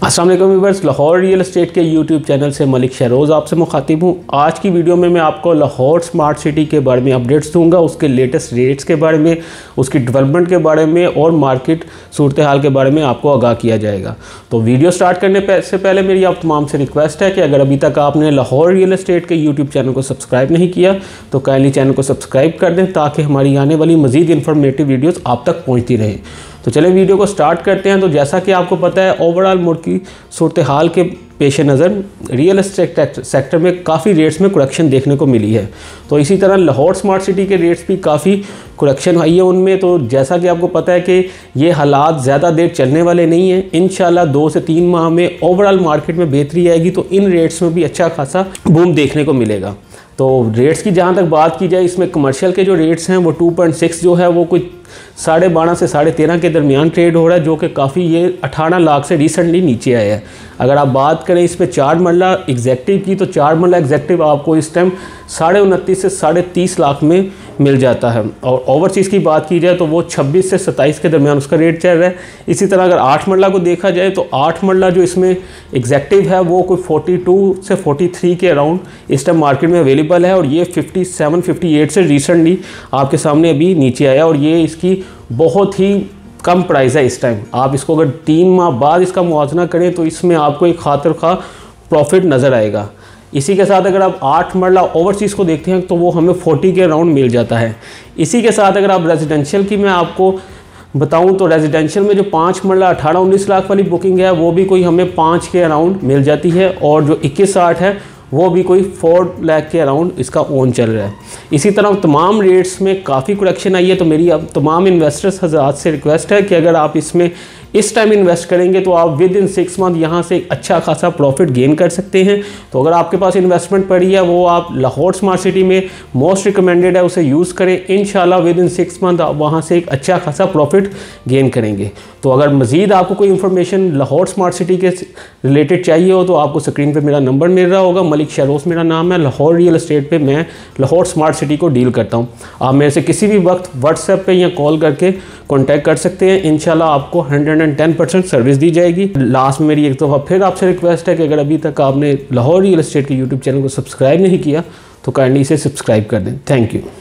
अस्सलाम वालेकुम viewers, Lahore real estate के यूट्यूब चैनल से मलिक शहरोज़ आपसे मुखातिब हूँ। आज की वीडियो में मैं आपको लाहौर स्मार्ट सिटी के बारे में अपडेट्स दूंगा, उसके लेटेस्ट रेट्स के बारे में, उसकी डेवलपमेंट के बारे में और मार्केट सूरत हाल के बारे में आपको आगाह किया जाएगा। तो वीडियो स्टार्ट करने से पहले मेरी आप तमाम से रिक्वेस्ट है कि अगर अभी तक आपने लाहौर रियल एस्टेट के यूट्यूब चैनल को सब्सक्राइब नहीं किया तो काइंडली चैनल को सब्सक्राइब कर दें ताकि हमारी आने वाली मज़ीद इन्फॉर्मेटिव वीडियोज़ आप तक पहुँचती रहें। तो चलें वीडियो को स्टार्ट करते हैं। तो जैसा कि आपको पता है, ओवरऑल मुल्क की सूरत हाल के पेश नज़र रियल एस्टेट सेक्टर में काफ़ी रेट्स में करेक्शन देखने को मिली है। तो इसी तरह लाहौर स्मार्ट सिटी के रेट्स भी काफ़ी करेक्शन आई है उनमें। तो जैसा कि आपको पता है कि ये हालात ज़्यादा देर चलने वाले नहीं हैं, इंशाल्लाह 2 से 3 माह में ओवरऑल मार्केट में बेहतरी आएगी, तो इन रेट्स में भी अच्छा खासा बूम देखने को मिलेगा। तो रेट्स की जहाँ तक बात की जाए, इसमें कमर्शियल के जो रेट्स हैं वो 2.6 जो है वो कुछ 12.5 से 13.5 के दरमियान ट्रेड हो रहा है, जो कि काफ़ी ये 18 लाख से रिसेंटली नीचे आया है। अगर आप बात करें इसमें 4 मरला एग्जैक्टिव की, तो 4 मरला एग्जैक्टिव आपको इस टाइम 29.5 से 30.5 लाख में मिल जाता है। और ओवरसीज़ की बात की जाए तो वो 26 से 27 के दरमियान उसका रेट चल रहा है। इसी तरह अगर 8 मरला को देखा जाए तो 8 मरला जो इसमें एग्जैक्टिव है वो कोई 42 से 43 के अराउंड इस टाइम मार्केट में अवेलेबल है, और ये 57-58 से रिसेंटली आपके सामने अभी नीचे आया, और ये इसकी बहुत ही कम प्राइस है इस टाइम। आप इसको अगर 3 माह बाद इसका मुआवजा करें तो इसमें आपको एक खातिर खा प्रॉफिट नज़र आएगा। इसी के साथ अगर आप 8 मरला ओवरसीज़ को देखते हैं तो वो हमें 40 के अराउंड मिल जाता है। इसी के साथ अगर आप रेजिडेंशियल की मैं आपको बताऊं तो रेजिडेंशियल में जो 5 मरला 18-19 लाख वाली बुकिंग है वो भी कोई हमें 5 के अराउंड मिल जाती है, और जो 21-60 है वो भी कोई 4 लाख के अराउंड इसका ओन चल रहा है। इसी तरह तमाम रेट्स में काफ़ी करेक्शन आई है। तो मेरी अब तमाम इन्वेस्टर्स हज़रात से रिक्वेस्ट है कि अगर आप इसमें इस टाइम इन्वेस्ट करेंगे तो आप विद इन 6 मंथ यहाँ से अच्छा खासा प्रॉफिट गेन कर सकते हैं। तो अगर आपके पास इन्वेस्टमेंट पड़ी है वो आप लाहौर स्मार्ट सिटी में मोस्ट रिकमेंडेड है, उसे यूज़ करें। इंशाल्लाह विद इन 6 मंथ आप वहाँ से एक अच्छा खासा प्रॉफिट गेन करेंगे। तो अगर मज़ीद आपको कोई इन्फॉर्मेशन लाहौर स्मार्ट सिटी के रिलेटेड चाहिए हो तो आपको स्क्रीन पर मेरा नंबर मिल रहा होगा। मलिक शहरोज़ मेरा नाम है। लाहौर रियल एस्टेट पर मैं लाहौर स्मार्ट सिटी को डील करता हूँ। आप मेरे से किसी भी वक्त व्हाट्सएप पर या कॉल करके कॉन्टैक्ट कर सकते हैं। इंशाल्लाह आपको 110% सर्विस दी जाएगी। लास्ट में मेरी एक दफ़ा फिर आपसे रिक्वेस्ट है कि अगर अभी तक आपने लाहौर रियल एस्टेट के यूट्यूब चैनल को सब्सक्राइब नहीं किया तो काइंडली इसे सब्सक्राइब कर दें। Thank you.